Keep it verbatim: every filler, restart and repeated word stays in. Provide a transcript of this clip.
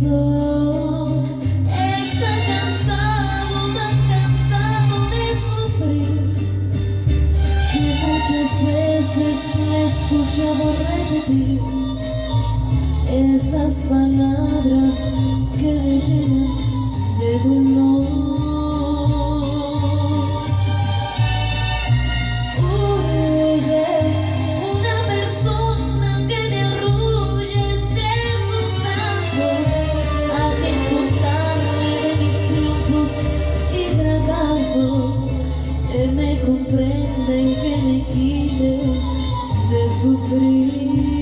corazón está cansado, tan cansado de sufrir, que muchas veces me he escuchado repetir esas palabras que me llenan de dolor. Urge una persona que me arrulle entre sus brazos, a quien contarme de mis triunfos y fracasos, que me comprenda y que me quite de sufrir.